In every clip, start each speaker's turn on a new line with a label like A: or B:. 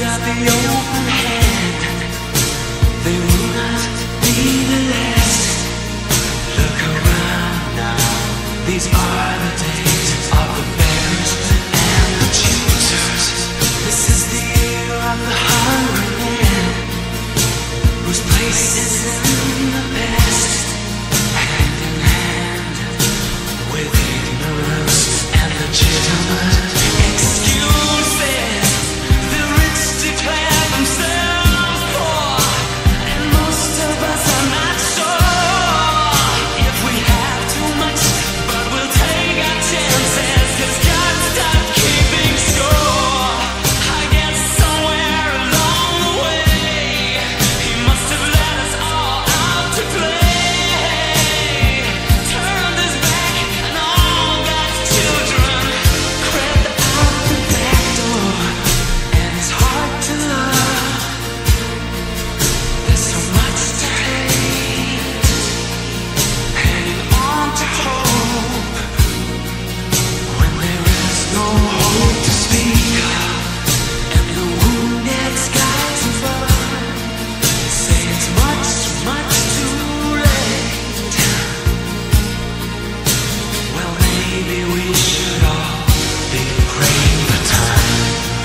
A: of the open hand, they will not be the last. Look around now, these are the days of the beggars and the choosers. This is the year of the hungry man, whose place is in the past. Hand in hand with ignorance and legitimate excuses, the rich declare themselves poor, and most of us are not sure if we have too much, but we'll take our chances, 'cause God stopped keeping score. I guess somewhere along the way, He must have let us all out to play. Turned His back and all God's children crept out the back door, and it's hard to love. There's so much to hate, hanging on to hope when there is no hope to speak of, and the wounded skies above say it's much, much too late. Well, maybe we should all be praying for time.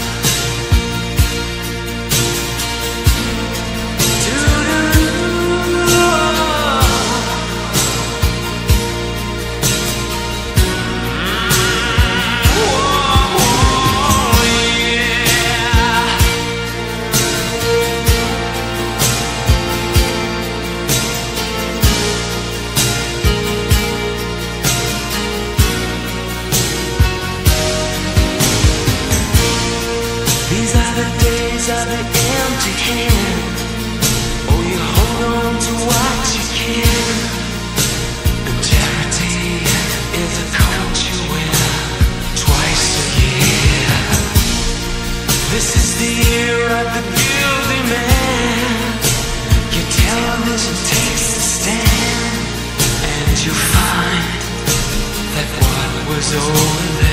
A: These are the days of the empty hand. Oh, you hold on to what you can. And charity is a coat you wear twice a year. This is the year of the guilty man. Your television takes a stand, and you find that what was over